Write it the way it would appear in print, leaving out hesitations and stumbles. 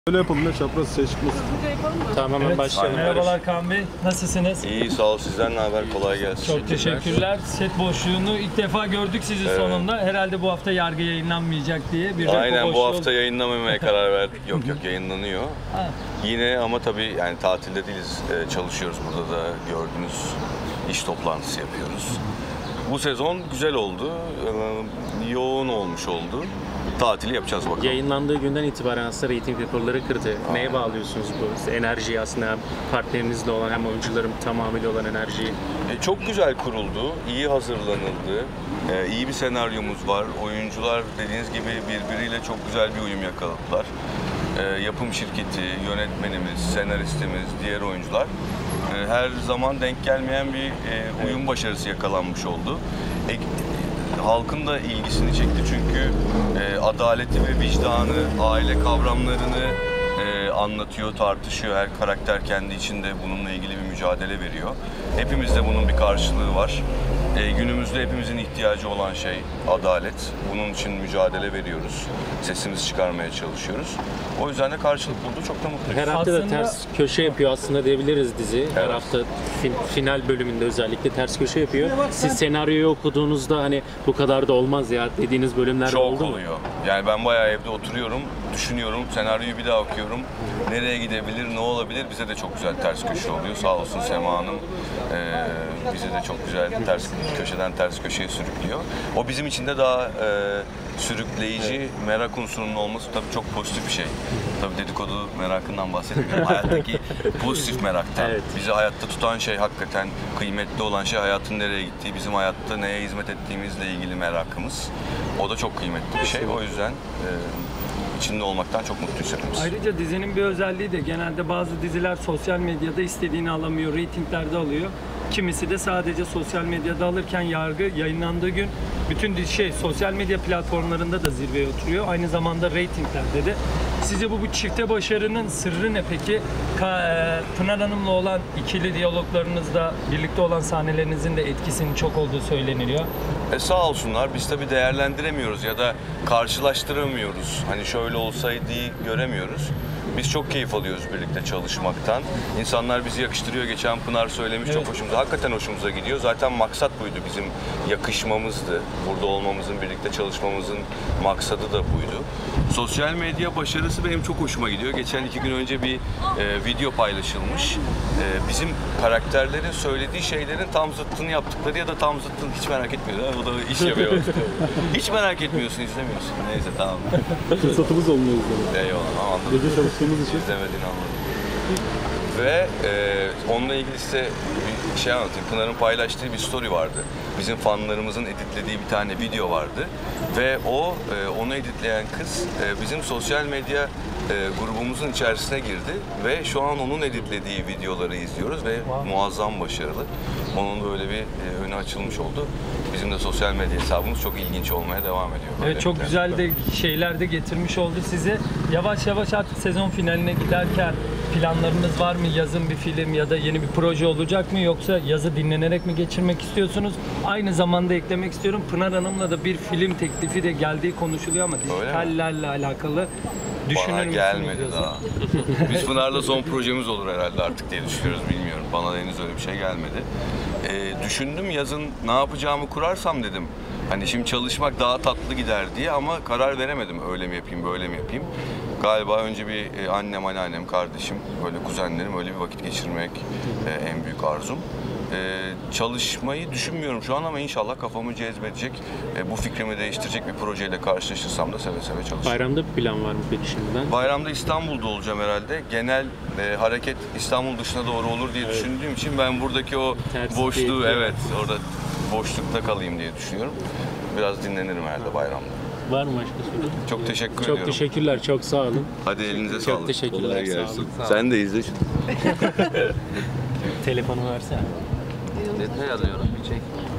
Öyle yapalım da çapraz ses çıkmasın. Tamam, Evet, başlayalım. merhabalar Kaan Bey, nasılsınız? İyi, sağ ol. Sizden ne haber? Kolay gelsin. Çok teşekkürler. Set boşluğunu ilk defa gördük sizi sonunda. Herhalde bu hafta yargı yayınlanmayacak diye bir Aynen, bu hafta oldu. yayınlamamaya karar verdik. Yok yayınlanıyor. Ha. Yine ama tabii yani tatilde değiliz. Çalışıyoruz burada da, gördüğünüz iş toplantısı yapıyoruz. Bu sezon güzel oldu. Yoğun olmuş oldu. Tatili yapacağız bakalım. Yayınlandığı günden itibaren aslında reyting rekorları kırdı. Neye bağlıyorsunuz bu enerjiyi, aslında hem partnerinizle olan hem oyuncuların tamamıyla olan enerjiyi? Çok güzel kuruldu, iyi hazırlanıldı. İyi bir senaryomuz var. Oyuncular dediğiniz gibi birbiriyle çok güzel bir uyum yakaladılar. Yapım şirketi, yönetmenimiz, senaristimiz, diğer oyuncular her zaman denk gelmeyen bir uyum başarısı yakalanmış oldu. Halkın da ilgisini çekti çünkü adaleti ve vicdanı, aile kavramlarını anlatıyor, tartışıyor. Her karakter kendi içinde bununla ilgili bir mücadele veriyor. Hepimizde bunun bir karşılığı var. Günümüzde hepimizin ihtiyacı olan şey adalet. Bunun için mücadele veriyoruz. Sesimizi çıkarmaya çalışıyoruz. O yüzden de karşılık buldu. Çok da mutluyuz. Her hafta da Aslında- ters köşe yapıyor aslında diyebiliriz dizi. Her Evet. hafta final bölümünde özellikle ters köşe yapıyor. Siz senaryoyu okuduğunuzda hani bu kadar da olmaz ya dediğiniz bölümler Çok oldu mu? oluyor. Yani ben bayağı evde oturuyorum, düşünüyorum, senaryoyu bir daha okuyorum. Nereye gidebilir, ne olabilir? Bize de çok güzel ters köşe oluyor. Sağ olsun Sema Hanım bize de çok güzel ters köşeden ters köşeye sürüklüyor. O bizim için de daha sürükleyici, merak unsurunun olması tabii çok pozitif bir şey. Tabii dedikodu merakından bahsetmiyorum. Hayattaki pozitif meraktan. Evet. Bizi hayatta tutan şey, hakikaten kıymetli olan şey hayatın nereye gittiği, bizim hayatta neye hizmet ettiğimizle ilgili merakımız. O da çok kıymetli bir şey. O yüzden içinde olmaktan çok mutluyuz hepimiz. Ayrıca dizinin bir özelliği de genelde bazı diziler sosyal medyada istediğini alamıyor, reytinglerde alıyor. Kimisi de sadece sosyal medyada alırken yargı yayınlandığı gün bütün sosyal medya platformlarında da zirveye oturuyor. Aynı zamanda reytinglerde de. Sizce bu çifte başarının sırrı ne peki? Pınar Hanım'la olan ikili diyaloglarınızda, birlikte olan sahnelerinizin de etkisinin çok olduğu söyleniliyor. Sağ olsunlar. Biz tabii değerlendiremiyoruz ya da karşılaştıramıyoruz. Hani şöyle olsaydı göremiyoruz. Biz çok keyif alıyoruz birlikte çalışmaktan. İnsanlar bizi yakıştırıyor. Geçen Pınar söylemiş, Evet. çok hoşumuza, hakikaten hoşumuza gidiyor. Zaten maksat buydu, bizim yakışmamızdı. Burada olmamızın, birlikte çalışmamızın maksadı da buydu. Sosyal medya başarısı benim çok hoşuma gidiyor. Geçen 2 gün önce bir video paylaşılmış. Bizim karakterlerin söylediği şeylerin tam zıttını yaptıkları ya da tam zıttını hiç merak etmiyor. O da iş yapıyor. Hiç merak etmiyorsun, izlemiyorsun. Neyse, tamam. Fırsatımız olmuyor izlemek. Eyvallah, anladım. Gece çalıştığımız için. İzlemediğini anladım. Ve onunla ilgili size bir şey anlatayım. Pınar'ın paylaştığı bir story vardı. Bizim fanlarımızın editlediği bir tane video vardı. Ve onu editleyen kız bizim sosyal medya grubumuzun içerisine girdi. Ve şu an onun editlediği videoları izliyoruz ve muazzam başarılı. Onun böyle bir önü açılmış oldu. Bizim de sosyal medya hesabımız çok ilginç olmaya devam ediyor. Evet, çok güzel de şeyler de getirmiş oldu size. Yavaş yavaş artık sezon finaline giderken planlarınız var mı? Yazın bir film ya da yeni bir proje olacak mı? Yoksa yazı dinlenerek mi geçirmek istiyorsunuz? Aynı zamanda eklemek istiyorum. Pınar Hanım'la da bir film teklifi de geldiği konuşuluyor ama dijitallerle alakalı düşünür Bana müsünüz? gelmedi yazın? daha. Biz Pınar'la son projemiz olur herhalde artık diye düşünüyoruz, bilmiyorum. Bana da henüz öyle bir şey gelmedi. Düşündüm, yazın ne yapacağımı kurarsam dedim. Hani şimdi çalışmak daha tatlı gider diye, ama karar veremedim. Öyle mi yapayım, böyle mi yapayım? Galiba önce bir annem, anneannem, kardeşim, böyle kuzenlerim, öyle bir vakit geçirmek en büyük arzum. Çalışmayı düşünmüyorum şu an ama inşallah kafamı cezbedecek, bu fikrimi değiştirecek bir projeyle karşılaşırsam da seve seve çalışırım. Bayramda bir plan var mı peki şimdiden? Bayramda İstanbul'da olacağım herhalde. Genel hareket İstanbul dışına doğru olur diye düşündüğüm için ben buradaki o boşluğu, evet, orada boşlukta kalayım diye düşünüyorum. Biraz dinlenirim herhalde bayramda. Var mı başka soru? Çok teşekkür Çok ediyorum. teşekkürler, çok sağ olun. Hadi elinize sağlık. Çok teşekkürler, Kolay sağ gelsin. olun. Sen de izle. Telefonu versene. Detay alıyorum, bir çek.